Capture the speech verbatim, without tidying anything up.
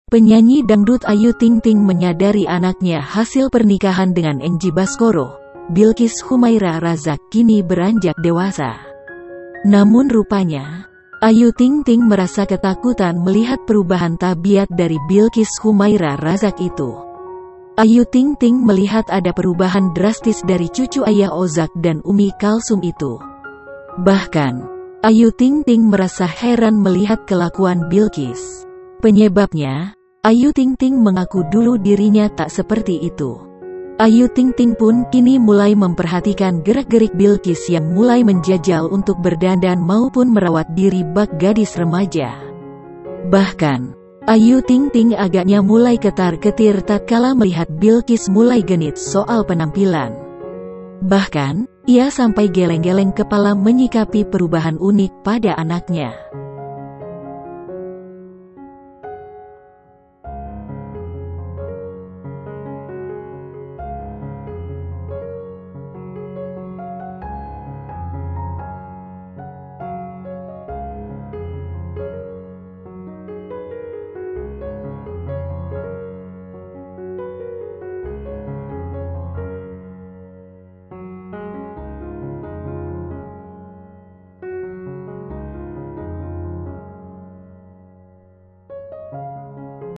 Penyanyi dangdut Ayu Ting Ting menyadari anaknya hasil pernikahan dengan Enji Baskoro, Bilqis Humaira Razak, kini beranjak dewasa. Namun rupanya, Ayu Ting Ting merasa ketakutan melihat perubahan tabiat dari Bilqis Humaira Razak itu. Ayu Ting Ting melihat ada perubahan drastis dari cucu ayah Ozak dan Umi Kalsum itu. Bahkan, Ayu Ting Ting merasa heran melihat kelakuan Bilqis. Penyebabnya, Ayu Ting Ting mengaku dulu dirinya tak seperti itu. Ayu Ting Ting pun kini mulai memperhatikan gerak-gerik Bilqis yang mulai menjajal untuk berdandan maupun merawat diri bak gadis remaja. Bahkan, Ayu Ting Ting agaknya mulai ketar-ketir tatkala melihat Bilqis mulai genit soal penampilan. Bahkan, ia sampai geleng-geleng kepala menyikapi perubahan unik pada anaknya.